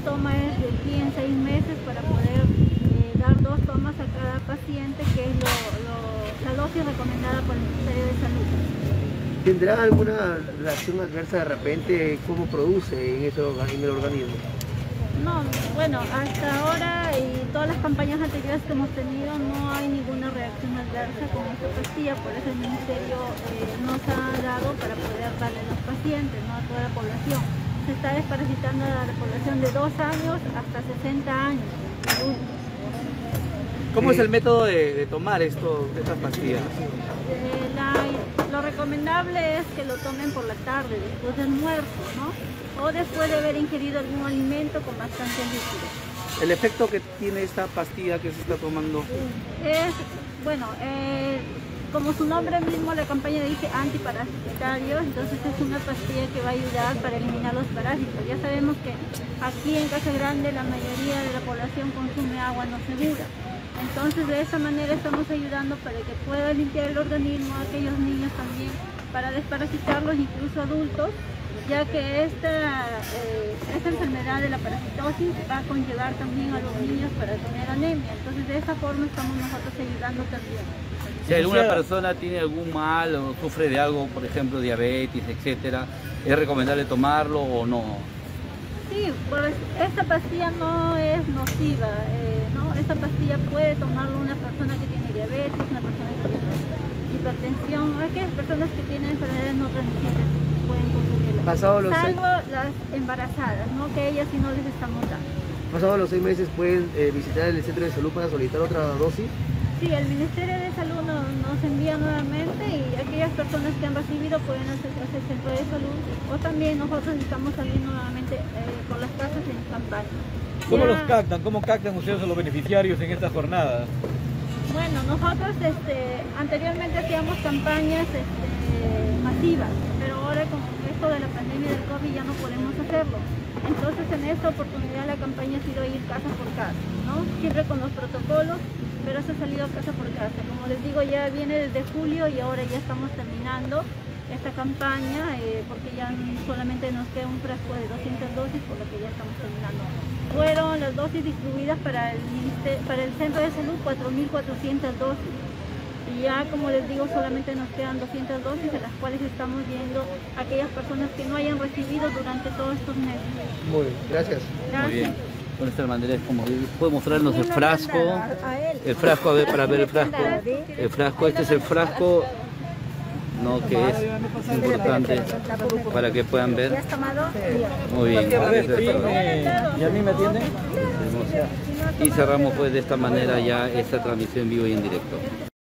toma es de 10 en 6 meses para poder dar 2 tomas a cada paciente, que es la dosis recomendada por el Ministerio de Salud. ¿Tendrá alguna reacción adversa de repente? ¿Cómo produce en el organismo? No, bueno, hasta ahora y todas las campañas anteriores que hemos tenido no hay ninguna reacción adversa con esta pastilla, por eso el Ministerio nos ha dado para poder darle a los pacientes, ¿no? A toda la población. Se está desparasitando a la población de 2 años hasta 60 años. ¿Cómo es el método de tomar estas pastillas? Lo recomendable es que lo tomen por la tarde, después del almuerzo, ¿no? O después de haber ingerido algún alimento con bastante líquido. ¿El efecto que tiene esta pastilla que se está tomando? Es, bueno, como su nombre mismo, la campaña dice antiparasitario, entonces es una pastilla que va a ayudar para eliminar los parásitos. Ya sabemos que aquí en Casa Grande la mayoría de la población consume agua no segura. Entonces de esa manera estamos ayudando para que pueda limpiar el organismo a aquellos niños también, para desparasitarlos, incluso adultos, ya que esta enfermedad de la parasitosis va a conllevar también a los niños para tener anemia. Entonces de esa forma estamos nosotros ayudando también. Si alguna persona tiene algún mal o sufre de algo, por ejemplo diabetes, etcétera, ¿es recomendable tomarlo o no? Sí, pues esta pastilla no es nociva, ¿no? Esta pastilla puede tomarlo una persona que tiene diabetes, una persona que tiene hipertensión, aquellas personas que tienen enfermedades no transmisibles pueden consumirla. Salvo las embarazadas, ¿no? Que ellas sí no les estamos dando. Pasados los 6 meses pueden visitar el centro de salud para solicitar otra dosis. Sí, el Ministerio de Salud nos envía nuevamente y aquellas personas que han recibido pueden acercarse al centro de salud, o también nosotros estamos saliendo nuevamente por las casas en campaña. ¿Cómo los captan? ¿Cómo captan ustedes a los beneficiarios en esta jornada? Bueno, nosotros anteriormente hacíamos campañas masivas, pero ahora con esto de la pandemia del COVID ya no podemos hacerlo. Entonces en esta oportunidad la campaña ha sido ir casa por casa, ¿no? Siempre con los protocolos, pero se ha salido casa por casa. Como les digo, ya viene desde julio y ahora ya estamos terminando esta campaña porque ya solamente nos queda un frasco de 200 dosis, por lo que ya estamos terminando. Fueron las dosis distribuidas para el Centro de Salud, 4.400 dosis. Y ya, como les digo, solamente nos quedan 200 dosis, de las cuales estamos viendo a aquellas personas que no hayan recibido durante todos estos meses. Muy bien, gracias. Gracias. Muy bien. Con esta manera es como puede mostrarnos el frasco, a ver, para ver el frasco. El frasco, este es el frasco, no, que es importante para que puedan ver. Muy bien. ¿Y a mí me atienden? Y cerramos pues de esta manera ya esta transmisión en vivo y en directo.